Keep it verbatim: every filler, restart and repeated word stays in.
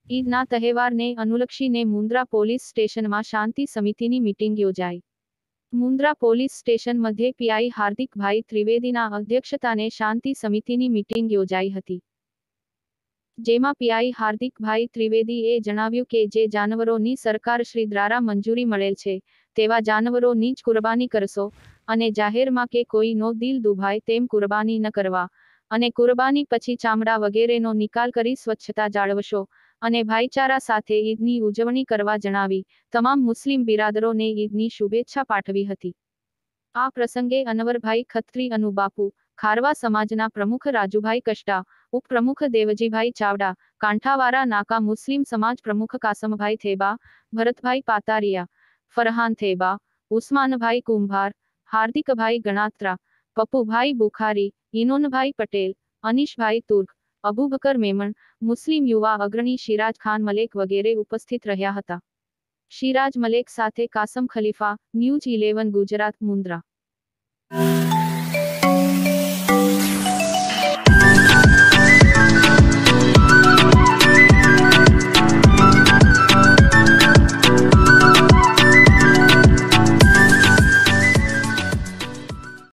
ઈદના તહેવારને અનુલક્ષીને મુન્દ્રા પોલીસ સ્ટેશનમાં શાંતિ સમિતિની મીટિંગ યોજાઈ. મુન્દ્રા પોલીસ સ્ટેશન મધ્યે પીઆઈ હાર્દિકભાઈ ત્રિવેદીના અધ્યક્ષતાને શાંતિ સમિતિની મીટિંગ યોજાઈ હતી. જેમાં પીઆઈ હાર્દિકભાઈ ત્રિવેદીએ જણાવ્યું કે જે જાનવરોની સરકારશ્રી દ્વારા મંજૂરી મળેલ છે તેવા જાનવરોની જ કુરબાની કરશો અને જાહેરમાં કે કોઈનો દિલ દુભાય તેમ કુરબાની ન કરવા અને કુરબાની પછી ચામડા વગેરેનો નિકાલ કરી સ્વચ્છતા જાળવશો અને ભાઈચારા સાથે ઈદની ઉજવણી કરવા જણાવી તમામ મુસ્લિમ બિરાદરોને ઈદની શુભેચ્છા પાઠવી હતી. આ પ્રસંગે અનવરભાઈ ખત્રી અનુબાપુ, ખારવા સમાજના પ્રમુખ રાજુભાઈ કષ્ટા, ઉપપ્રમુખ દેવજીભાઈ ચાવડા, કાંઠાવારા નાકા મુસ્લિમ સમાજ પ્રમુખ કાસમભાઈ થેબા, ભરતભાઈ પાતારિયા, ફરહાન થેબા, ઉસ્માનભાઈ કુંભાર, હાર્દિકભાઈ ગણાત્રા, પપ્પુભાઈ બુખારી, ઇનોનભાઈ પટેલ, અનીશભાઈ તુર્ક, અબુબકર મેમણ, મુસ્લિમ યુવા અગ્રણી શિરાજ ખાન મલેક વગેરે ઉપસ્થિત રહ્યા હતા. શિરાજ મલેક સાથે કાસમ ખલીફા, ન્યૂઝ ઇલેવન ગુજરાત, મુન્દ્રા.